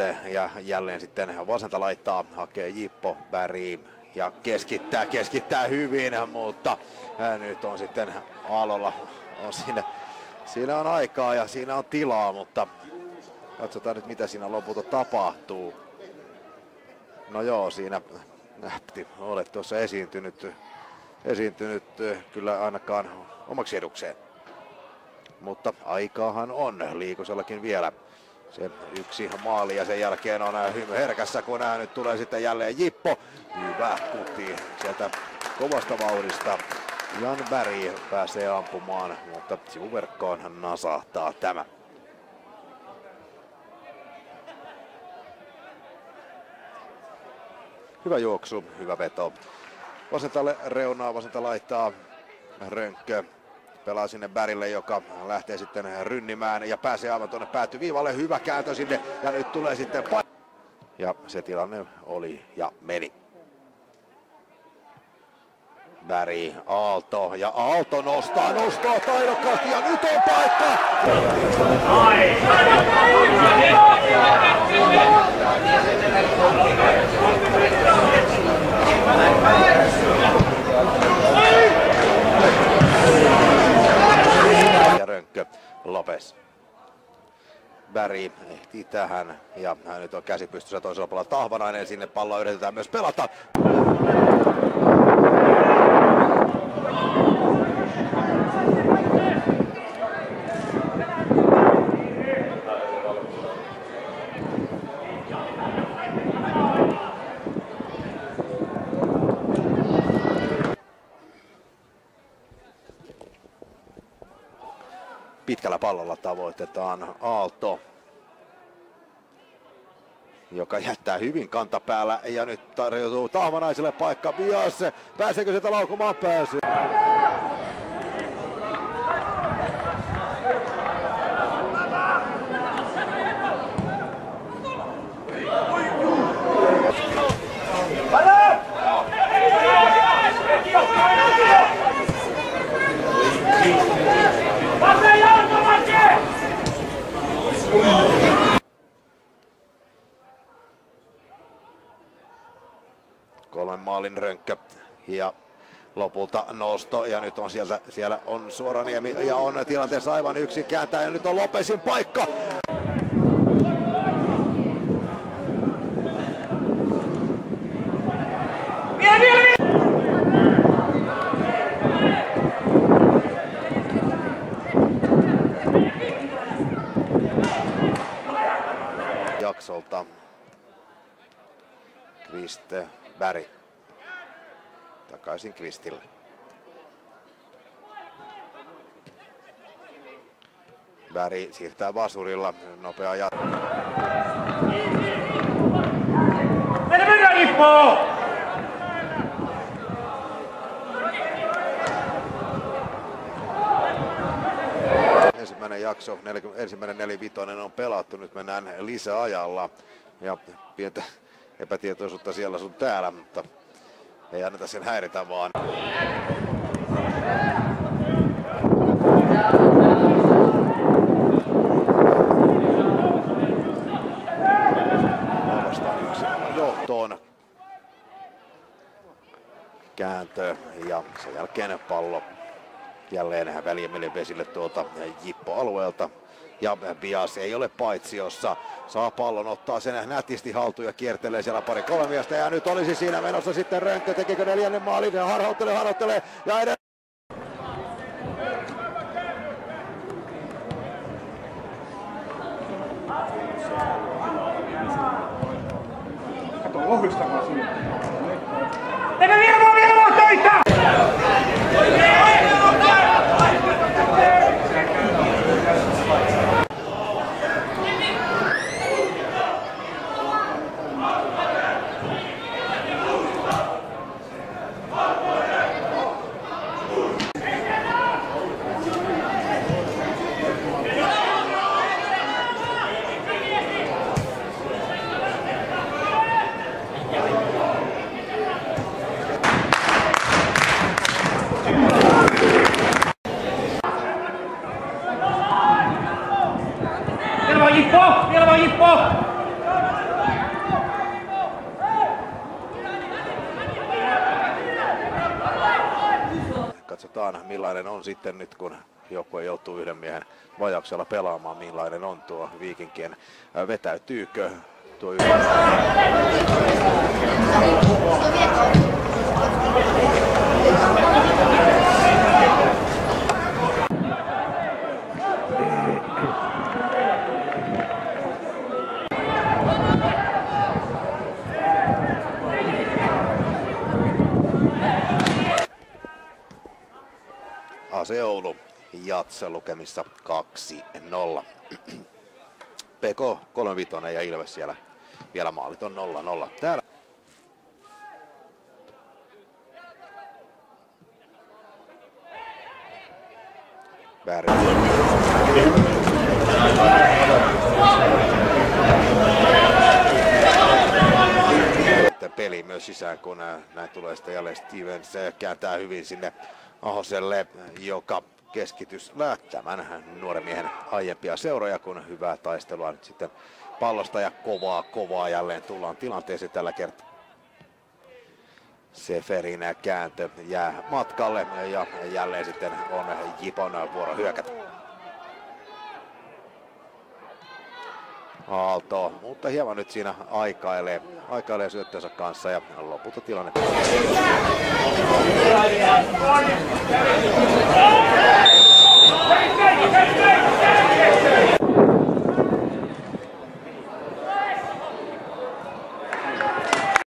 oikealle ja jälleen sitten vasenta laittaa, hakee Jippo Berg ja keskittää hyvin, mutta nyt on sitten Aallolla on siinä on aikaa ja siinä on tilaa, mutta katsotaan nyt mitä siinä lopulta tapahtuu. No joo, siinä nähti olet tuossa esiintynyt kyllä ainakaan omaksi edukseen. Mutta aikaahan on Liikosellakin vielä se yksi maali ja sen jälkeen on herkässä, kun nyt tulee sitten jälleen Jippo. Hyvä puti sieltä kovasta vauhdista. Jan Berg pääsee ampumaan, mutta sivuverkkoon nasahtaa tämä. Hyvä juoksu, hyvä veto. Vasentalle reunaa, vasenta laittaa Rönkkö. Pelaa sinne Bergille, joka lähtee sitten rynnimään ja pääsee aivan tuonne päätyviivalle. Hyvä kääntö sinne ja nyt tulee sitten ja se tilanne oli ja meni. Berg, Aalto ja Aalto nostaa taidokkaasti ja nyt on paikka! Ja Rönkkö, Lopes. Berg ehtii tähän ja nyt on käsi pystyssä toisella puolella Tahvanainen. Sinne palloa yritetään myös pelata. Pitkällä pallolla tavoitetaan Aalto, joka jättää hyvin kantapäällä ja nyt tarjoutuu Tahvanaiselle paikka. Bias, pääseekö sieltä laukumaan? Pääsee. Kolmen maalin Rönkkö ja lopulta nosto ja nyt on siellä on Suoraniemi ja on tilanteessa aivan yksin kääntää ja nyt on Lopesin paikka. Jaksolta Berg takaisin Kvistille. Berg siirtää vasurilla, nopea jatko. Ensimmäinen jakso, ensimmäinen 4-5 on pelattu, nyt mennään lisäajalla ja pientä epätietoisuutta siellä sun täällä, mutta ei anneta sen häiritä vaan. Vastaan yksin johtoon. Kääntö ja sen jälkeen pallo jälleen väljemmille vesille tuolta Jippo-alueelta. Ja Bias ei ole paitsiossa. Saa pallon, ottaa sen nätisti haltuun ja kiertelee siellä 2-3 miestä. Ja nyt olisi siinä menossa sitten Rönkkö. Tekikö 4. maalin? Harhauttelee. Ja edelleen. Kato lohdustamaan sinne. Tehdään vielä töitä! millainen on sitten nyt, kun joukkue joutuu yhden miehen vajauksella pelaamaan, millainen on tuo Viikinkien, vetäytyykö tuo AC Oulu Jatsa lukemissa 2-0. PK 3-5 ja Ilves siellä vielä maalit on 0-0. Täällä peli myös sisään, kun näin tulee sitten jälleen Stevens kääntää hyvin sinne Ahoselle, joka keskitys tämän nuoren miehen aiempia seuroja, kun hyvää taistelua nyt sitten pallosta ja kovaa jälleen tullaan tilanteeseen tällä kertaa. Seferin kääntö jää matkalle ja jälleen sitten on Jipon vuoro hyökätä. Aalto, mutta hieman nyt siinä aikailee syöttönsä kanssa ja lopulta tilanne. Hey!